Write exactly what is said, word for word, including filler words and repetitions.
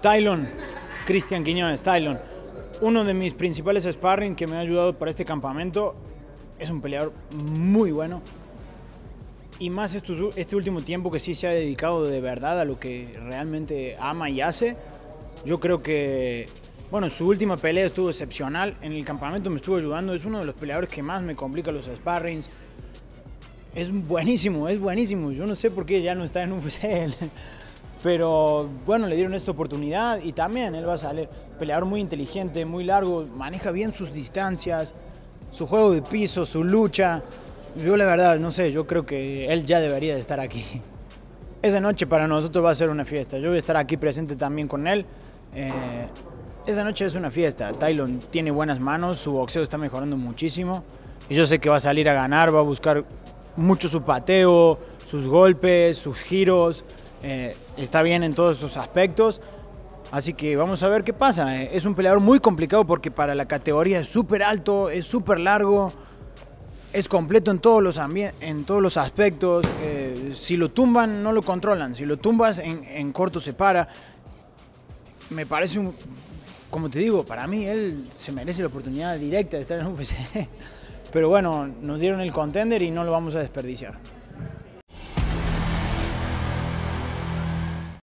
Taylon, Cristian Quiñones, Taylon. Uno de mis principales sparring que me ha ayudado para este campamento. Es un peleador muy bueno. Y más estos, este último tiempo que sí se ha dedicado de verdad a lo que realmente ama y hace. Yo creo que, bueno, su última pelea estuvo excepcional. En el campamento me estuvo ayudando. Es uno de los peleadores que más me complica los sparrings. Es buenísimo, es buenísimo. Yo no sé por qué ya no está en U F C. Pero bueno, le dieron esta oportunidad y también él va a salir. Peleador muy inteligente, muy largo, maneja bien sus distancias, su juego de piso, su lucha. Yo la verdad, no sé, yo creo que él ya debería de estar aquí. Esa noche para nosotros va a ser una fiesta. Yo voy a estar aquí presente también con él. Eh, esa noche es una fiesta. Taylon tiene buenas manos, su boxeo está mejorando muchísimo. Y yo sé que va a salir a ganar, va a buscar mucho su pateo, sus golpes, sus giros. Eh, está bien en todos esos aspectos, así que vamos a ver qué pasa. Eh, es un peleador muy complicado porque para la categoría es súper alto, es súper largo, es completo en todos los, en todos los aspectos. Eh, si lo tumban no lo controlan, si lo tumbas en, en corto se para. Me parece un, como te digo, para mí él se merece la oportunidad directa de estar en U F C. Pero bueno, nos dieron el contender y no lo vamos a desperdiciar.